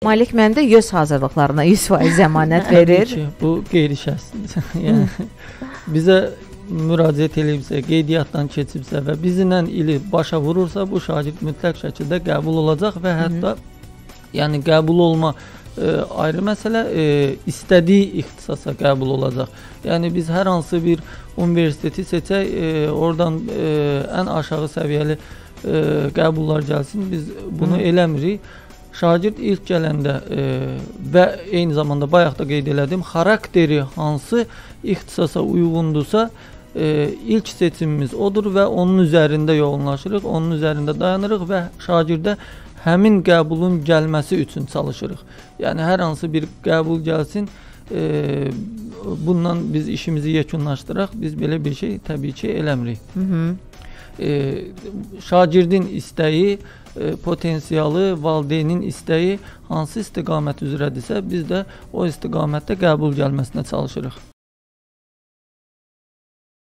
Malik müəllim də YÖS hazırlıqlarına 100% zəmanət verir. Ki, bu qeyri-şəxsi. Yəni bizə müraciət edibsə, qeydiyyatdan keçibsə və bizlə ili başa vurursa, bu şagird mütləq şəkildə qəbul olacaq və hətta yəni qəbul olma ayrı məsələ, istədiyi ixtisasa qəbul olacaq. Yəni biz hər hansı bir universiteti seçək, oradan ən aşağı səviyyəli qəbullar gəlsin, biz bunu eləmirik. Şagird ilk gələndə və eyni zamanda bayaq da qeyd elədim, xarakteri hansı ixtisasa uyğundursa, ilk seçimimiz odur və onun üzərində yoğunlaşırıq, onun üzərində dayanırıq və şagirdə həmin qəbulun gəlməsi üçün çalışırıq. Yəni hər hansı bir qəbul gəlsin, bundan biz işimizi yekunlaşdıraq, biz belə bir şey təbii ki eləmirik. Şagirdin istəyi, potensialı, valideynin istəyi hansı istiqamət üzrədirsə, biz də o istiqamətdə qəbul gəlməsinə çalışırıq.